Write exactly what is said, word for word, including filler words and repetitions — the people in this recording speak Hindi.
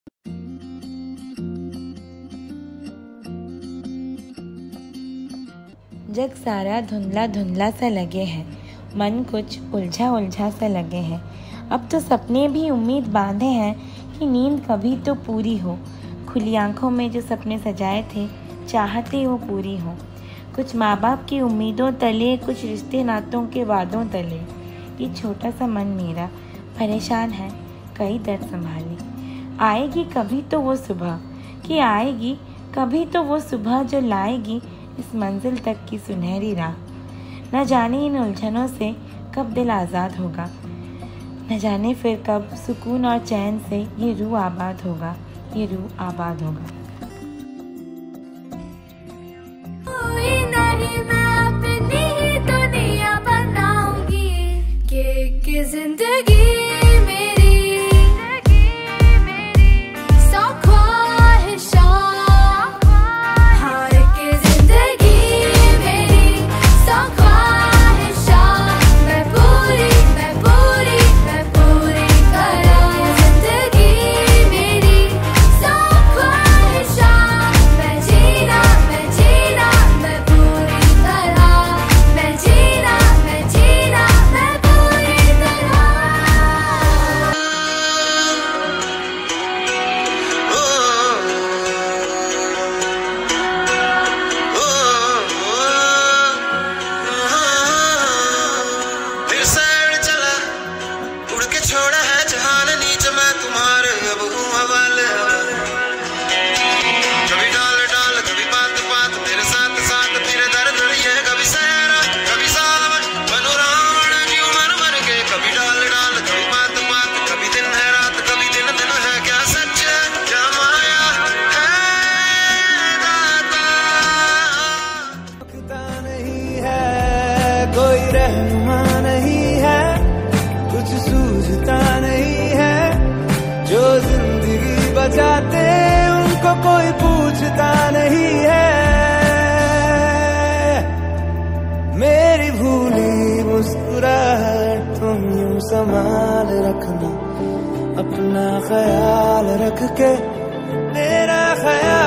जग सारा धुंधला धुंधला सा लगे है, मन कुछ उलझा उलझा सा लगे है। अब तो सपने भी उम्मीद बांधे हैं कि नींद कभी तो पूरी हो। खुली आंखों में जो सपने सजाए थे, चाहते वो पूरी हो। कुछ माँ बाप की उम्मीदों तले, कुछ रिश्ते नातों के वादों तले, ये छोटा सा मन मेरा परेशान है, कई दर्द संभाले। आएगी कभी तो वो सुबह, कि आएगी कभी तो वो सुबह जो लाएगी इस मंजिल तक की सुनहरी राह। न जाने इन उलझनों से कब दिल आज़ाद होगा, न जाने फिर कब सुकून और चैन से ये रूह आबाद होगा, ये रूह आबाद होगा। जिंदगी कोई रहनुमा नहीं है, कुछ सूझता नहीं है। जो जिंदगी बचाते उनको कोई पूछता नहीं है। मेरी भूली मुस्कुराहट तुम यूं संभाल रखना, अपना ख्याल रख के मेरा ख्याल